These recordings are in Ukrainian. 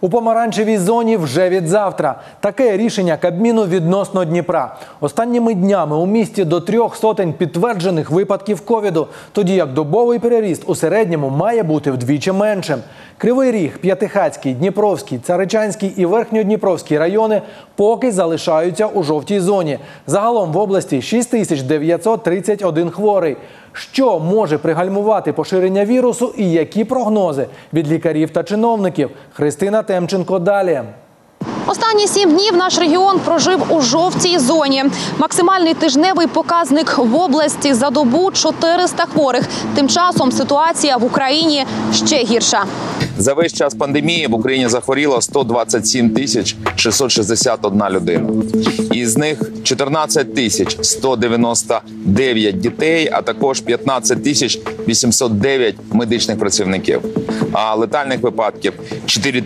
У помаранчевій зоні вже від завтра. Таке рішення Кабміну відносно Дніпра. Останніми днями у місті до 300 підтверджених випадків ковіду, тоді як добовий переріст у середньому має бути вдвічі меншим. Кривий Ріг, П'ятихатський, Дніпровський, Царичанський і Верхньодніпровський райони поки залишаються у жовтій зоні. Загалом в області 6931 хворий. Що може пригальмувати поширення вірусу і які прогнози від лікарів та чиновників? Христина Темченко далі. Останні 7 днів наш регіон прожив у жовтій зоні. Максимальний тижневий показник в області за добу – 400 хворих. Тим часом ситуація в Україні ще гірша. За весь час пандемії в Україні захворіло 127 661 людина. Із них 14 199 дітей, а також 15 809 медичних працівників. А летальних випадків –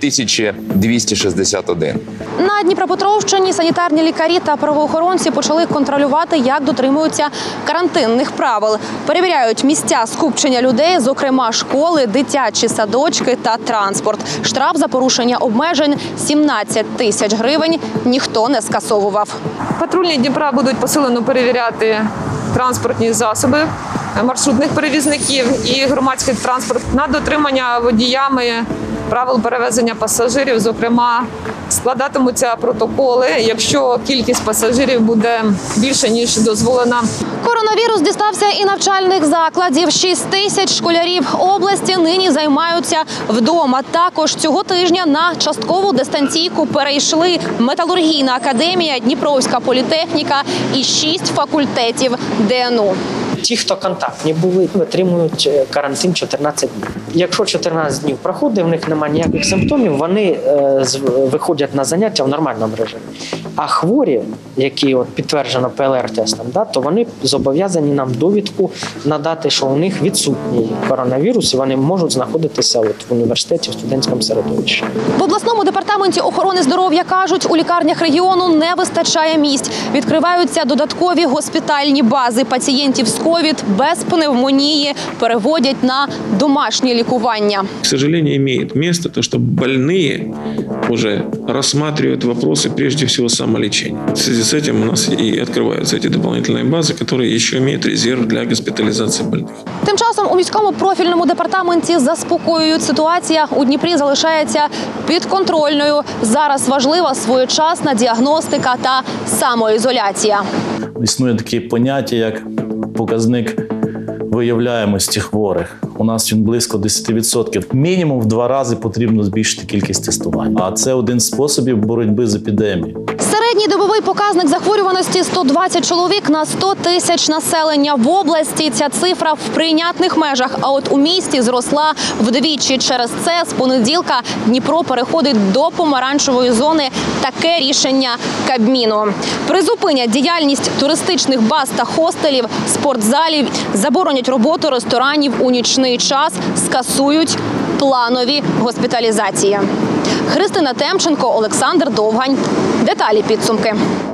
4261. На Дніпропетровщині санітарні лікарі та правоохоронці почали контролювати, як дотримуються карантинних правил. Перевіряють місця скупчення людей, зокрема школи, дитячі садочки та транспорт. Штраф за порушення обмежень – 17 тисяч гривень ніхто не скасовував. Патрульні Дніпра будуть посилено перевіряти транспортні засоби маршрутних перевізників і громадський транспорт на дотримання водіями правил перевезення пасажирів. Зокрема, складатимуться протоколи, якщо кількість пасажирів буде більше, ніж дозволена. Коронавірус дістався і навчальних закладів. 6 тисяч школярів області нині займаються вдома. Також цього тижня на часткову дистанційку перейшли Металургійна академія, Дніпровська політехніка і 6 факультетів ДНУ. Ті, хто контактні були, отримують карантин 14 днів. Якщо 14 днів проходить, в них немає ніяких симптомів, вони виходять на заняття в нормальному режимі. А хворі, які підтверджено ПЛР-тестом, то вони зобов'язані нам довідку надати, що у них відсутній коронавірус, і вони можуть знаходитися в університеті, в студентському середовищі. В обласному департаменті охорони здоров'я кажуть, у лікарнях регіону не вистачає місць. Відкриваються додаткові госпітальні бази. Пацієнтів з ковід без пневмонії переводять на домашнє лікування. К сожалению, имеет место то, что больные уже рассматривают вопросы прежде всего самолечения. В связи с этим у нас и открываются эти дополнительные базы, которые еще имеют резерв для госпитализации больных. Тим часом у міському профільному департаменті заспокоюють, ситуація у Дніпрі залишається підконтрольною. Зараз важлива своєчасна діагностика та самоізоляція. Існує таке поняття, як показник виявляємості хворих. У нас він близько 10%. Мінімум в 2 рази потрібно збільшити кількість тестувань. А це один з способів боротьби з епідемією. Середній добовий показник захворюваності – 120 чоловік на 100 тисяч населення. В області ця цифра в прийнятних межах, а от у місті зросла вдвічі. Через це з понеділка Дніпро переходить до помаранчевої зони. Таке рішення Кабміну. Призупинять діяльність туристичних баз та хостелів, спортзалів, заборонять роботу ресторанів у нічний час, скасують планові госпіталізації. Христина Темченко, Олександр Довгань. Деталі підсумки.